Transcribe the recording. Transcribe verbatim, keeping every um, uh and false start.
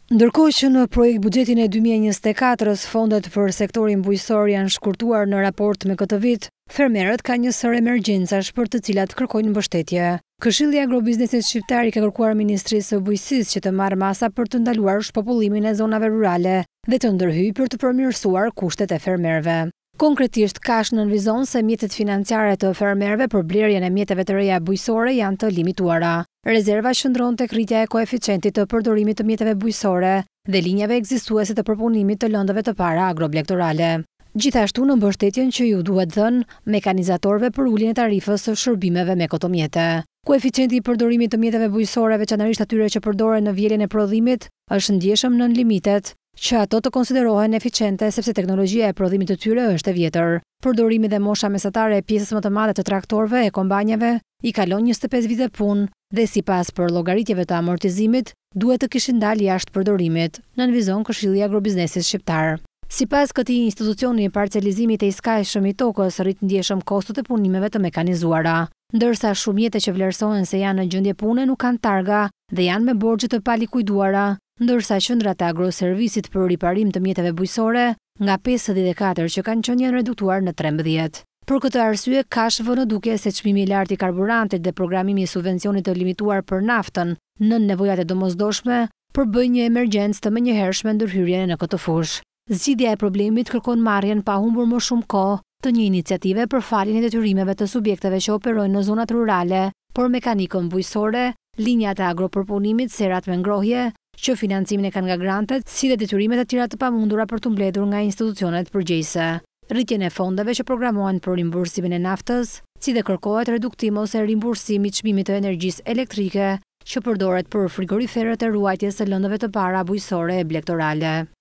Ndërkohë që në projekt buxhetin e dy mijë e njëzet e katërt fondet për sektorin bujqësor janë shkurtuar në raport me këtë vit, fermerët kanë një sër emergjencash për të cilat kërkojnë mbështetje. Këshilli i agrobiznesit shqiptar i ka kërkuar Ministrisë së Bujqësisë që të marrë masa për të ndaluar shpopullimin e zonave rurale dhe të ndërhyjë për të përmirësuar kushtet e fermerëve. Konkretisht, Kash nënvizon se mjetet financiare të fermerëve për blerjen e mjeteve të reja bujqësore janë të limituara. Rezerva qëndron tek rritja e koeficientit të përdorimit të mjeteve bujqësore dhe linjave ekzistuese të përpunimit të lëndëve të para agroblegtorale. Gjithashtu në mbështetjen që ju duhet dhënë mekanizatorëve për uljen e tarifës së shërbimeve me këto mjete. Koeficienti i përdorimit të mjeteve bujqësore, veçanërisht atyre që përdoren në vjeljen e prodhimit, është ndjeshëm nën limitet që ato të konsiderohen eficiente sepse teknologjia e prodhimit të tyre është e vjetër. Përdorimi dhe mosha mesatare e pjesës më të madhe të traktorëve e kombanjeve i kalon njëzet e pesë vite punë dhe sipas për llogaritjeve të amortizimit duhet të kishin dalë jashtë përdorimit, nënvizon Këshilli i Agrobiznesit shqiptar. Sipas këtij institucioni, parcelizimit e i skajshëm i tokës rrit ndjeshëm kostot e punimeve të mekanizuara, ndërsa shumë mjete që vlerësohen se janë në gjendje pune nuk kanë targa dhe janë me borxhe të palikuiduara, ndërsa qendrat e agroservisit për riparim të mjeteve bujqësore nga pesëdhjetë e katër që kanë qenë janë reduktuar në trembëdhjetë. Për këtë arsye, Kash vë në duke se çmimi i lartë i karburantit dhe programimi i subvencionit të limituar për naftën nën nevojat e domosdoshme përbëjnë një emergjencë të menjëhershme ndërhyrje në këtë fushë. Zgjidhja e problemit kërkon marrjen pa humbur më shumë kohë të një iniciative për faljen e detyrimeve të subjekteve që operojnë në zonat rurale, por mekanikën bujqësore, linjat e agropërpunimit, serat me ngrohje, që financimin e kanë nga grantet, si dhe detyrimet e tjera të pamundura për të mbledhur nga institucionet përgjegjëse. Rritjen e fondeve që programohen për rimbursimin e naftës, si dhe kërkohet reduktim ose rimbursim i çmimit të energjisë elektrike që përdoret për frigoriferët e ruajtjes së lëndëve të para bujqësore e blegtorale.